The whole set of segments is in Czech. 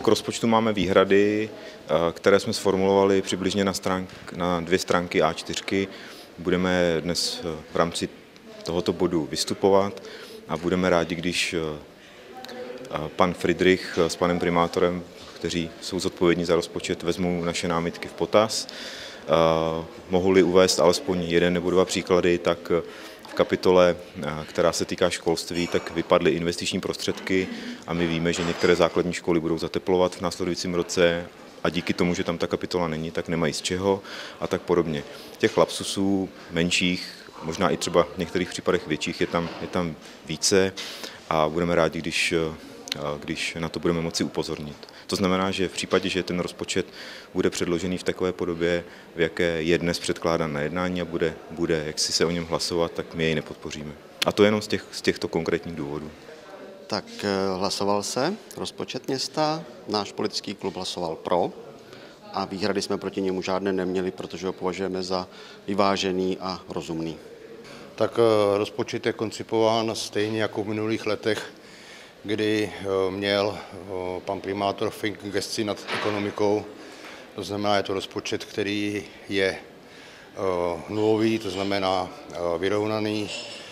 K rozpočtu máme výhrady, které jsme sformulovali přibližně na 2 stránky A4. Budeme dnes v rámci tohoto bodu vystupovat a budeme rádi, když pan Friedrich s panem primátorem, kteří jsou zodpovědní za rozpočet, vezmou naše námitky v potaz. Mohu-li uvést alespoň 1 nebo 2 příklady, tak v kapitole, která se týká školství, tak vypadly investiční prostředky a my víme, že některé základní školy budou zateplovat v následujícím roce a díky tomu, že tam ta kapitola není, tak nemají z čeho a tak podobně. Těch lapsusů menších, možná i třeba v některých případech větších je tam více a budeme rádi, když na to budeme moci upozornit. To znamená, že v případě, že ten rozpočet bude předložený v takové podobě, v jaké je dnes předkládán na jednání a bude jak si se o něm hlasovat, tak my jej nepodpoříme. A to jenom z těchto konkrétních důvodů. Tak hlasoval se rozpočet města, náš politický klub hlasoval pro a výhrady jsme proti němu žádné neměli, protože ho považujeme za vyvážený a rozumný. Tak rozpočet je koncipován stejně jako v minulých letech, kdy měl pan primátor Fink gesci nad ekonomikou. To znamená, je to rozpočet, který je nulový, to znamená vyrovnaný.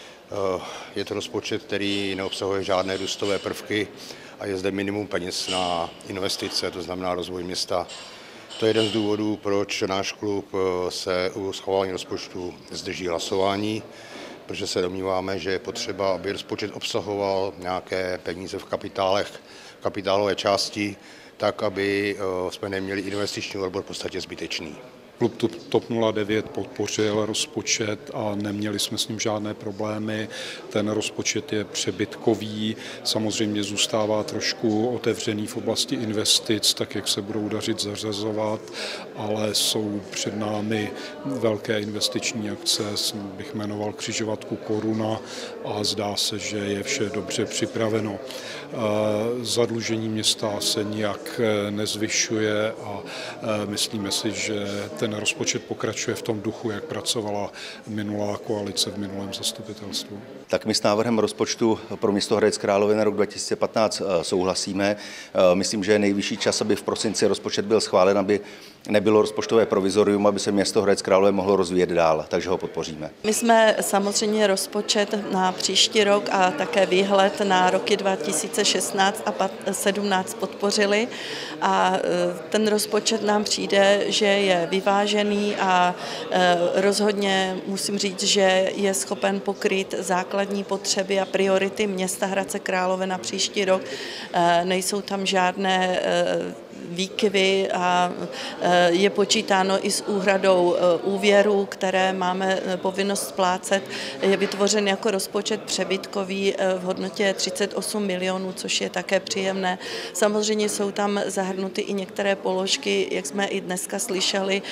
Je to rozpočet, který neobsahuje žádné růstové prvky a je zde minimum peněz na investice, to znamená rozvoj města. To je jeden z důvodů, proč náš klub se u schvalování rozpočtu zdrží hlasování, protože se domníváme, že je potřeba, aby rozpočet obsahoval nějaké peníze v kapitálové části, tak, aby jsme neměli investiční odbor v podstatě zbytečný. Klub TOP 09 podpořil rozpočet a neměli jsme s ním žádné problémy. Ten rozpočet je přebytkový, samozřejmě zůstává trošku otevřený v oblasti investic, tak jak se budou dařit zařazovat, ale jsou před námi velké investiční akce, bych jmenoval křižovatku Koruna a zdá se, že je vše dobře připraveno. Zadlužení města se nijak nezvyšuje a myslíme si, že ten rozpočet pokračuje v tom duchu, jak pracovala minulá koalice v minulém zastupitelstvu. Tak my s návrhem rozpočtu pro město Hradec Králové na rok 2015 souhlasíme. Myslím, že je nejvyšší čas, aby v prosinci rozpočet byl schválen, aby nebylo rozpočtové provizorium, aby se město Hradec Králové mohlo rozvíjet dál, takže ho podpoříme. My jsme samozřejmě rozpočet na příští rok a také výhled na roky 2016 a 2017 podpořili a ten rozpočet nám přijde, že je vyvážený a rozhodně musím říct, že je schopen pokrýt základní potřeby a priority města Hradce Králové na příští rok. Nejsou tam žádné výkyvy a je počítáno i s úhradou úvěrů, které máme povinnost splácet. Je vytvořen jako rozpočet přebytkový v hodnotě 38 milionů, což je také příjemné. Samozřejmě jsou tam zahrnuty i některé položky, jak jsme i dneska slyšeli,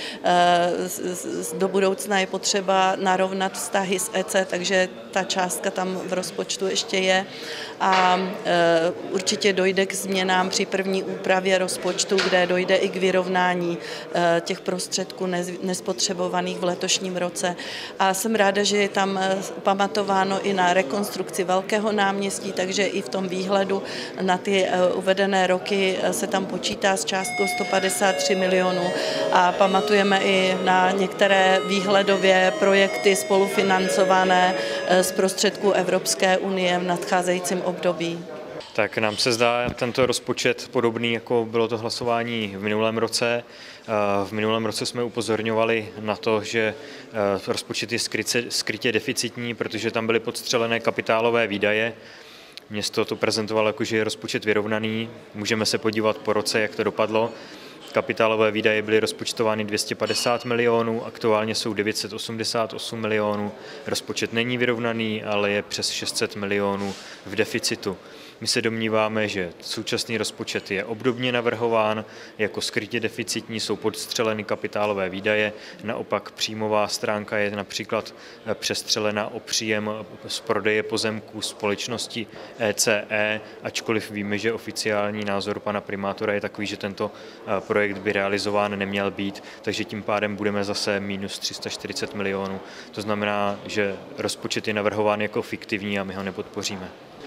do budoucna je potřeba narovnat vztahy s EC, takže ta částka tam v rozpočtu ještě je a určitě dojde k změnám při první úpravě rozpočtu, kde dojde i k vyrovnání těch prostředků nespotřebovaných v letošním roce. A jsem ráda, že je tam pamatováno i na rekonstrukci Velkého náměstí, takže i v tom výhledu na ty uvedené roky se tam počítá s částkou 153 milionů a pamatujeme i na některé výhledově projekty spolufinancované z prostředků Evropské unie v nadcházejícím období. Tak nám se zdá tento rozpočet podobný, jako bylo to hlasování v minulém roce. V minulém roce jsme upozorňovali na to, že rozpočet je skrytě deficitní, protože tam byly podstřelené kapitálové výdaje. Město to prezentovalo jako, že je rozpočet vyrovnaný. Můžeme se podívat po roce, jak to dopadlo. Kapitálové výdaje byly rozpočtovány 250 milionů, aktuálně jsou 988 milionů. Rozpočet není vyrovnaný, ale je přes 600 milionů v deficitu. My se domníváme, že současný rozpočet je obdobně navrhován, jako skrytě deficitní jsou podstřeleny kapitálové výdaje, naopak příjmová stránka je například přestřelena o příjem z prodeje pozemků společnosti ECE, ačkoliv víme, že oficiální názor pana primátora je takový, že tento projekt by realizován neměl být, takže tím pádem budeme zase minus 340 milionů. To znamená, že rozpočet je navrhován jako fiktivní a my ho nepodpoříme.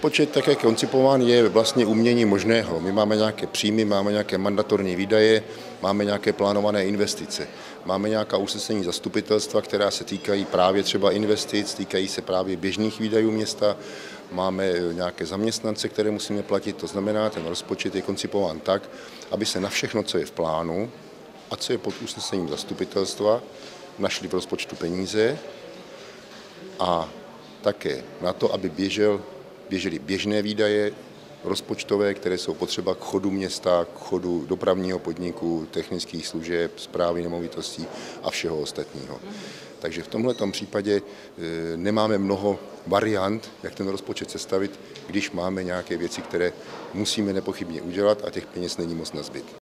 rozpočet, tak jak je koncipován, je vlastně umění možného. My máme nějaké příjmy, máme nějaké mandatorní výdaje, máme nějaké plánované investice. Máme nějaká usnesení zastupitelstva, která se týkají právě třeba investic, týkají se právě běžných výdajů města, máme nějaké zaměstnance, které musíme platit, to znamená, ten rozpočet je koncipován tak, aby se na všechno, co je v plánu a co je pod usnesením zastupitelstva, našli v rozpočtu peníze a také na to, aby běžely běžné výdaje rozpočtové, které jsou potřeba k chodu města, k chodu dopravního podniku, technických služeb, správy nemovitostí a všeho ostatního. Takže v tomto případě nemáme mnoho variant, jak ten rozpočet sestavit, když máme nějaké věci, které musíme nepochybně udělat a těch peněz není moc nazbyt.